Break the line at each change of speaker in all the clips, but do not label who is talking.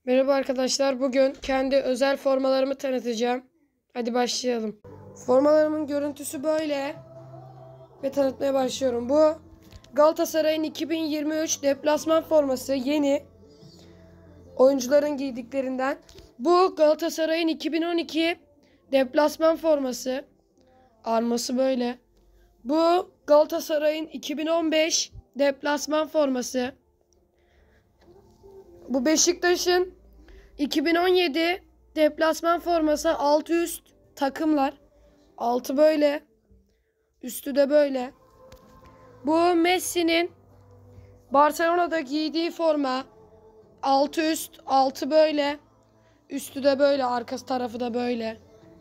Merhaba arkadaşlar. Bugün kendi özel formalarımı tanıtacağım. Hadi başlayalım. Formalarımın görüntüsü böyle. Ve tanıtmaya başlıyorum. Bu Galatasaray'ın 2023 deplasman forması. Yeni. Oyuncuların giydiklerinden. Bu Galatasaray'ın 2012 deplasman forması. Arması böyle. Bu Galatasaray'ın 2015 deplasman forması. Bu Beşiktaş'ın 2017 deplasman forması, altı üst takımlar. Altı böyle. Üstü de böyle. Bu Messi'nin Barcelona'da giydiği forma. Altı üst, altı böyle. Üstü de böyle, arkası tarafı da böyle.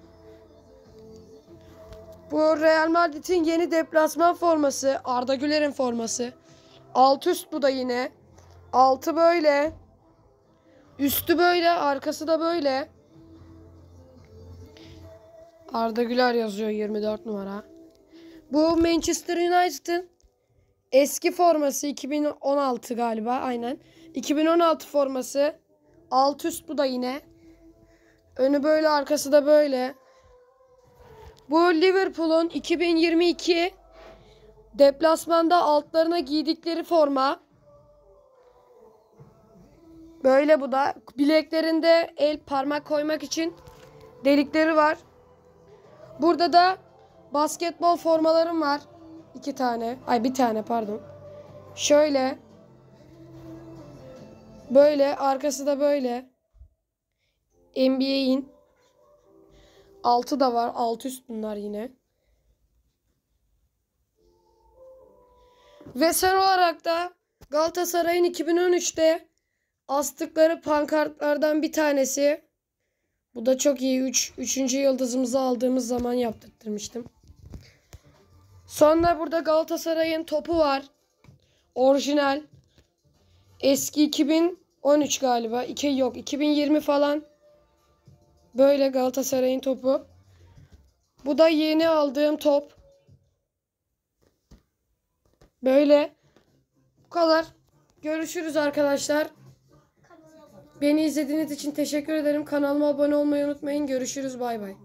Bu Real Madrid'in yeni deplasman forması. Arda Güler'in forması. Alt üst bu da yine. Altı böyle. Üstü böyle, arkası da böyle. Arda Güler yazıyor, 24 numara. Bu Manchester United'ın eski forması, 2016 galiba, aynen. 2016 forması. Alt üst bu da yine. Önü böyle, arkası da böyle. Bu Liverpool'un 2022 deplasmanda altlarına giydikleri forma. Böyle bu da. Bileklerinde el parmak koymak için delikleri var. Burada da basketbol formalarım var. 2 tane. Ay, bir tane pardon. Şöyle. Böyle. Arkası da böyle. NBA'in. Altı da var. Alt üst bunlar yine. Ve son olarak da Galatasaray'ın 2013'te astıkları pankartlardan bir tanesi. Bu da çok iyi. Üçüncü yıldızımızı aldığımız zaman yaptırtmıştım. Sonra burada Galatasaray'ın topu var. Orijinal. Eski 2013 galiba. 2020 falan. Böyle Galatasaray'ın topu. Bu da yeni aldığım top. Böyle. Bu kadar. Görüşürüz arkadaşlar. Beni izlediğiniz için teşekkür ederim. Kanalıma abone olmayı unutmayın. Görüşürüz. Bay bay.